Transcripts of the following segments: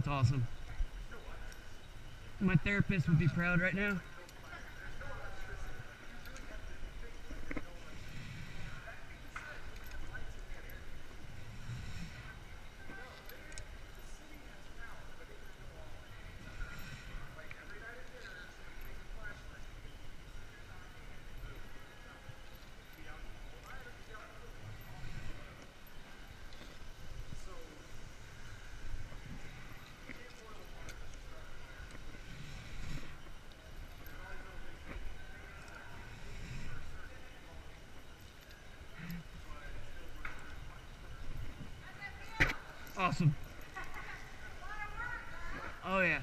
That's awesome. My therapist would be proud right now. Awesome. Oh yeah.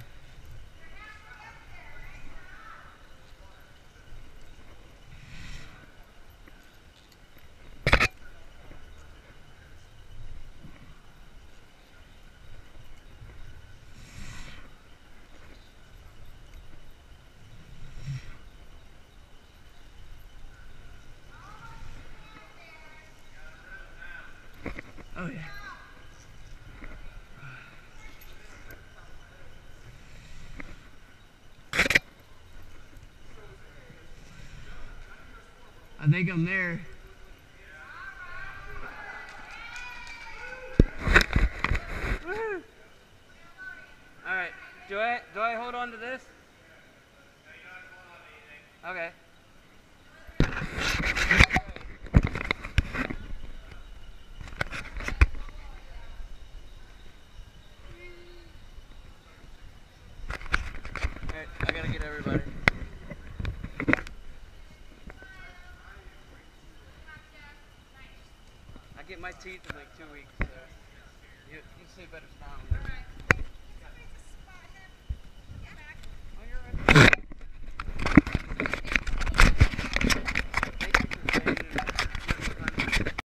Oh yeah. I think I'm there. All right. Do I hold on to this? Okay. All right. I gotta get everybody. I get my teeth in like 2 weeks, so you see better smile.